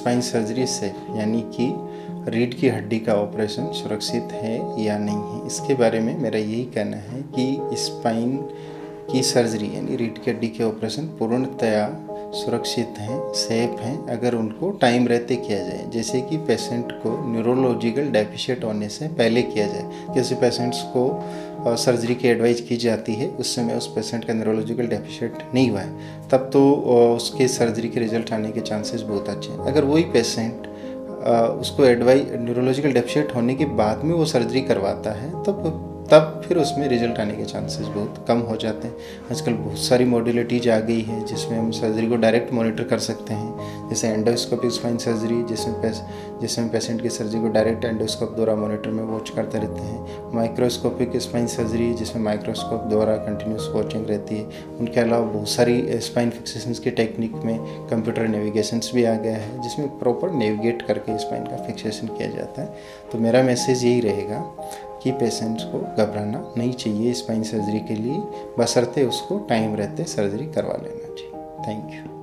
Spine surgery से यानी कि रीढ़ की हड्डी का ऑपरेशन सुरक्षित है या नहीं है, इसके बारे में मेरा यही कहना है कि स्पाइन की सर्जरी यानी रीढ़ की हड्डी के ऑपरेशन पूर्णतया सुरक्षित हैं, सेफ हैं अगर उनको टाइम रहते किया जाए। जैसे कि पेशेंट को न्यूरोलॉजिकल डेफिशिएंट होने से पहले किया जाए। जैसे पेशेंट्स को सर्जरी की एडवाइस की जाती है उस समय उस पेशेंट का न्यूरोलॉजिकल डेफिशिएंट नहीं हुआ है, तब तो उसके सर्जरी के रिजल्ट आने के चांसेस बहुत अच्छे हैं। अगर वही पेशेंट उसको न्यूरोलॉजिकल डेफिशिएंट होने के बाद में वो सर्जरी करवाता है तब फिर उसमें रिजल्ट आने के चांसेस बहुत कम हो जाते हैं। आजकल बहुत सारी मॉड्यूलिटीज आ गई है जिसमें हम सर्जरी को डायरेक्ट मॉनिटर कर सकते हैं, जैसे एंडोस्कोपिक स्पाइन सर्जरी जिसमें पेशेंट की सर्जरी को डायरेक्ट एंडोस्कोप द्वारा मॉनिटर में वॉच करते रहते हैं। माइक्रोस्कोपिक स्पाइन सर्जरी जिसमें माइक्रोस्कोप द्वारा कंटिन्यूस वॉचिंग रहती है। उनके अलावा बहुत सारी स्पाइन फिक्सेशंस की टेक्निक में कंप्यूटर नेविगेशंस भी आ गया है जिसमें प्रॉपर नेविगेट करके स्पाइन का फिक्सेशन किया जाता है। तो मेरा मैसेज यही रहेगा कि पेशेंट्स को घबराना नहीं चाहिए स्पाइन सर्जरी के लिए, बशर्ते उसको टाइम रहते सर्जरी करवा लेना चाहिए। Thank you.